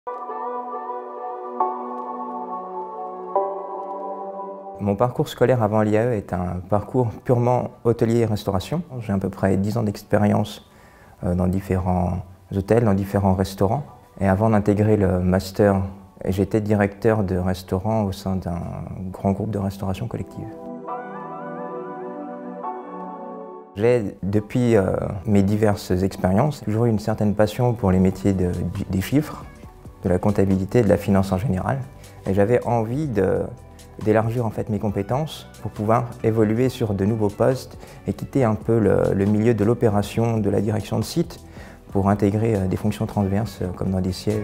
Mon parcours scolaire avant l'IAE est un parcours purement hôtelier et restauration. J'ai à peu près 10 ans d'expérience dans différents hôtels, dans différents restaurants. Et avant d'intégrer le master, j'étais directeur de restaurant au sein d'un grand groupe de restauration collective. J'ai, depuis mes diverses expériences, toujours eu une certaine passion pour les métiers des chiffres, de la comptabilité et de la finance en général. Et j'avais envie d'élargir en fait mes compétences pour pouvoir évoluer sur de nouveaux postes et quitter un peu le milieu de l'opération, de la direction de site pour intégrer des fonctions transverses comme dans des sièges.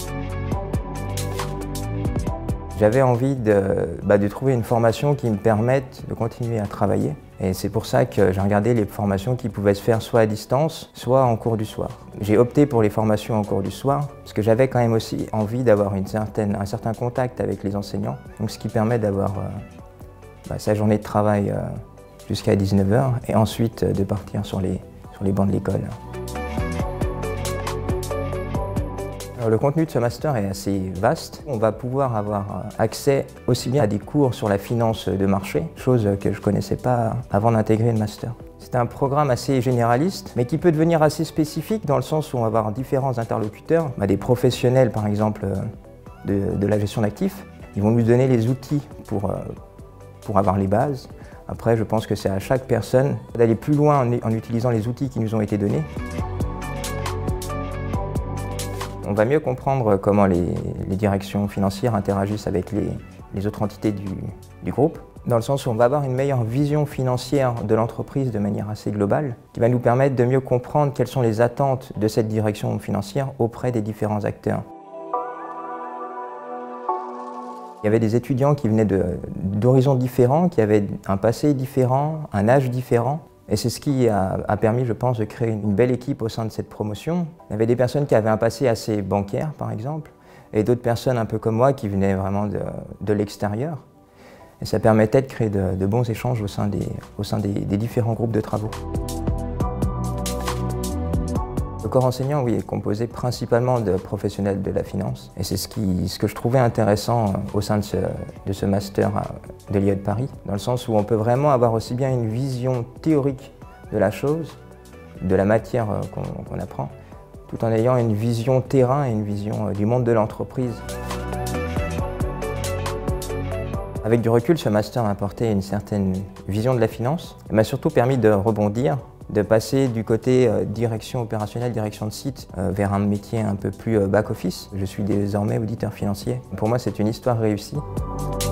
J'avais envie de trouver une formation qui me permette de continuer à travailler et c'est pour ça que j'ai regardé les formations qui pouvaient se faire soit à distance, soit en cours du soir. J'ai opté pour les formations en cours du soir parce que j'avais quand même aussi envie d'avoir un certain contact avec les enseignants, donc ce qui permet d'avoir sa journée de travail jusqu'à 19 h et ensuite de partir sur les bancs de l'école. Le contenu de ce master est assez vaste. On va pouvoir avoir accès aussi bien à des cours sur la finance de marché, chose que je ne connaissais pas avant d'intégrer le master. C'est un programme assez généraliste, mais qui peut devenir assez spécifique dans le sens où on va avoir différents interlocuteurs, des professionnels par exemple de la gestion d'actifs. Ils vont nous donner les outils pour avoir les bases. Après, je pense que c'est à chaque personne d'aller plus loin en utilisant les outils qui nous ont été donnés. On va mieux comprendre comment les directions financières interagissent avec les autres entités du groupe, dans le sens où on va avoir une meilleure vision financière de l'entreprise de manière assez globale, qui va nous permettre de mieux comprendre quelles sont les attentes de cette direction financière auprès des différents acteurs. Il y avait des étudiants qui venaient d'horizons différents, qui avaient un passé différent, un âge différent. Et c'est ce qui a permis, je pense, de créer une belle équipe au sein de cette promotion. Il y avait des personnes qui avaient un passé assez bancaire, par exemple, et d'autres personnes un peu comme moi qui venaient vraiment de l'extérieur. Et ça permettait de créer de bons échanges au sein des différents groupes de travaux. Le corps enseignant, oui, est composé principalement de professionnels de la finance. Et c'est ce que je trouvais intéressant au sein de ce master de l'IAE de Paris, dans le sens où on peut vraiment avoir aussi bien une vision théorique de la chose, de la matière qu'on apprend, tout en ayant une vision terrain et une vision du monde de l'entreprise. Avec du recul, ce master m'a apporté une certaine vision de la finance. Il m'a surtout permis de rebondir, de passer du côté direction opérationnelle, direction de site, vers un métier un peu plus back-office. Je suis désormais auditeur financier. Pour moi, c'est une histoire réussie.